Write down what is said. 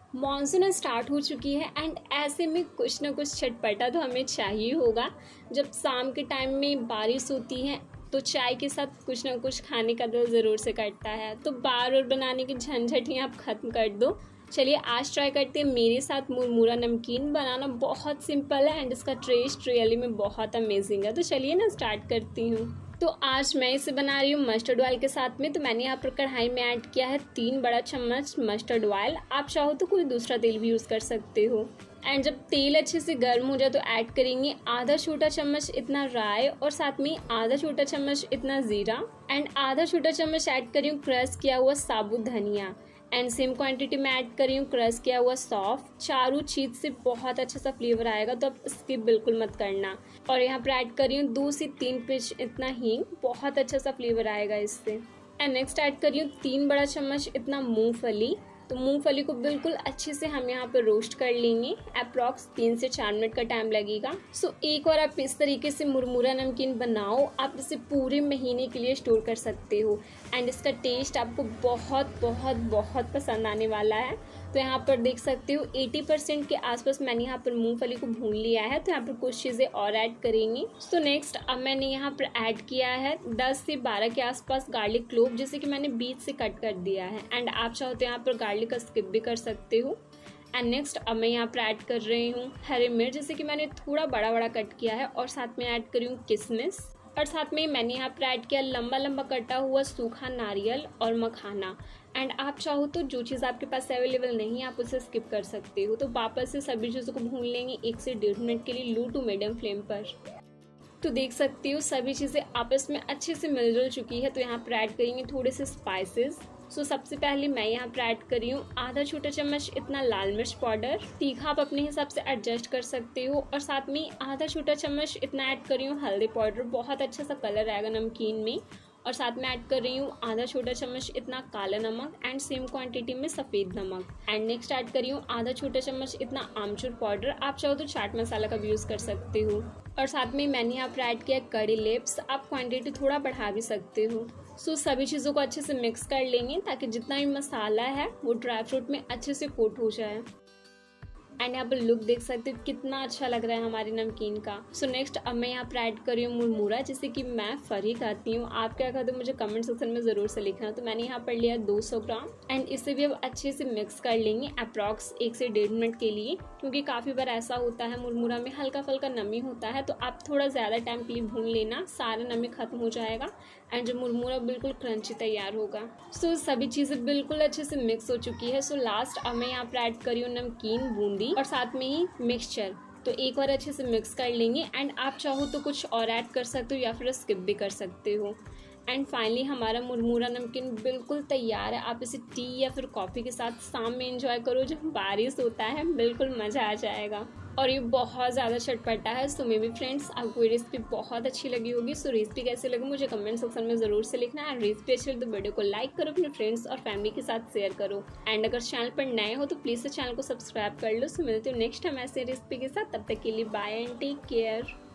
Monsoon start हो चुकी है एंड ऐसे में कुछ ना कुछ चटपटा तो हमें चाहिए होगा। जब शाम के टाइम में बारिश होती है तो चाय के साथ कुछ ना कुछ खाने का दिल ज़रूर से करता है। तो बार बार बनाने की झंझट ही आप ख़त्म कर दो। चलिए आज ट्राई करते हैं मेरे साथ मुरमुरा नमकीन। बनाना बहुत सिंपल है एंड इसका टेस्ट रियली में बहुत अमेजिंग है। तो चलिए ना स्टार्ट करती हूँ। तो आज मैं इसे बना रही हूँ मस्टर्ड ऑयल के साथ में। तो मैंने यहाँ पर कढ़ाई में ऐड किया है 3 बड़ा चम्मच मस्टर्ड ऑयल। आप चाहो तो कोई दूसरा तेल भी यूज़ कर सकते हो। एंड जब तेल अच्छे से गर्म हो जाए तो ऐड करेंगे आधा छोटा चम्मच इतना राई और साथ में आधा छोटा चम्मच इतना ज़ीरा एंड आधा छोटा चम्मच ऐड करी हूँ क्रश किया हुआ साबुत धनिया एंड सेम क्वांटिटी में ऐड करी हूँ क्रश किया हुआ सौंफ। चारों चीज़ से बहुत अच्छा सा फ्लेवर आएगा, तो आप स्किप बिल्कुल मत करना। और यहाँ पर ऐड करी हूँ 2 से 3 पिंच इतना हींग, बहुत अच्छा सा फ्लेवर आएगा इससे। एंड नेक्स्ट ऐड करी हूँ 3 बड़ा चम्मच इतना मूंगफली। तो मूंगफली को बिल्कुल अच्छे से हम यहाँ पर रोस्ट कर लेंगे। अप्रॉक्स 3 से 4 मिनट का टाइम लगेगा। सो एक बार आप इस तरीके से मुरमुरा नमकीन बनाओ, आप इसे पूरे महीने के लिए स्टोर कर सकते हो एंड इसका टेस्ट आपको बहुत बहुत बहुत पसंद आने वाला है। तो यहाँ पर देख सकते हो 80% के आसपास मैंने यहाँ पर मूंगफली को भून लिया है। तो यहाँ पर कुछ चीज़ें और ऐड करेंगे। सो नेक्स्ट अब मैंने यहाँ पर ऐड किया है 10 से 12 के आसपास गार्लिक क्लोव, जिसे कि मैंने बीच से कट कर दिया है एंड आप चाहो तो यहाँ पर गार्लिक का स्किप भी कर सकते हो। एंड नेक्स्ट अब मैं यहाँ पर ऐड कर रही हूँ हरी मिर्च, जैसे कि मैंने थोड़ा बड़ा बड़ा कट किया है और साथ में ऐड करी हूँ किशमिश और साथ में मैंने यहाँ पर ऐड किया लंबा लंबा कटा हुआ सूखा नारियल और मखाना। एंड आप चाहो तो जो चीज़ आपके पास अवेलेबल नहीं है आप उसे स्किप कर सकते हो। तो वापस से सभी चीज़ों को भून लेंगे 1 से 1.5 मिनट के लिए लो टू मीडियम फ्लेम पर। तो देख सकते हो सभी चीज़ें आपस में अच्छे से मिलजुल चुकी है। तो यहाँ पर ऐड करेंगे थोड़े से स्पाइसेस। सो सबसे पहले मैं यहाँ पर ऐड करी हूँ आधा छोटा चम्मच इतना लाल मिर्च पाउडर। तीखा आप अपने हिसाब से एडजस्ट कर सकते हो। और साथ में आधा छोटा चम्मच इतना ऐड करी हूँ हल्दी पाउडर, बहुत अच्छा सा कलर आएगा नमकीन में। और साथ में ऐड कर रही हूँ आधा छोटा चम्मच इतना काला नमक एंड सेम क्वांटिटी में सफ़ेद नमक। एंड नेक्स्ट ऐड कर रही हूँ आधा छोटा चम्मच इतना आमचूर पाउडर, आप चाहो तो चाट मसाला का भी यूज़ कर सकते हो। और साथ में मैंने यहाँ पर ऐड किया कड़ी लिप्स, आप क्वांटिटी थोड़ा बढ़ा भी सकते हो। सो सभी चीज़ों को अच्छे से मिक्स कर लेंगे ताकि जितना भी मसाला है वो ड्राई फ्रूट में अच्छे से कोट हो जाए। एंड यहाँ पर लुक देख सकते हो कितना अच्छा लग रहा है हमारी नमकीन का। सो नेक्स्ट अब मैं यहाँ पर ऐड कर रही हूँ मुरमुरा, जिसे कि मैं फरी खाती हूँ। आप क्या खाते हो मुझे कमेंट सेक्शन में ज़रूर से लिखना। तो मैंने यहाँ पर लिया 200 ग्राम एंड इसे भी अब अच्छे से मिक्स कर लेंगे अप्रॉक्स 1 से 1.5 मिनट के लिए, क्योंकि काफ़ी बार ऐसा होता है मुरमुरा में हल्का फुल्का नमी होता है। तो आप थोड़ा ज़्यादा टाइम के लिए भून लेना, सारा नमी खत्म हो जाएगा एंड जो मुरमुरा बिल्कुल क्रंची तैयार होगा। सो सभी चीज़ें बिल्कुल अच्छे से मिक्स हो चुकी है। सो लास्ट अब मैं यहाँ पर ऐड करी हूँ नमकीन बूंदी और साथ में ही मिक्सचर। तो एक बार अच्छे से मिक्स कर लेंगे एंड आप चाहो तो कुछ और ऐड कर सकते हो या फिर स्किप भी कर सकते हो। एंड फाइनली हमारा मुरमुरा नमकीन बिल्कुल तैयार है। आप इसे टी या फिर कॉफ़ी के साथ शाम में एंजॉय करो जब बारिश होता है, बिल्कुल मज़ा आ जाएगा। और ये बहुत ज़्यादा चटपटा है। सो मे बी फ्रेंड्स आपको ये रेसिपी बहुत अच्छी लगी होगी। सो रेसिपी कैसे लगी मुझे कमेंट सेक्शन में ज़रूर से लिखना है। रेसिपी अच्छी लगी तो वीडियो को लाइक करो, अपने फ्रेंड्स और फैमिली के साथ शेयर करो। एंड अगर चैनल पर नए हो तो प्लीज़ से चैनल को सब्सक्राइब कर लो। सो मिलती हूँ नेक्स्ट टाइम ऐसे रेसिपी के साथ। तब तक के लिए बाय एंड टेक केयर।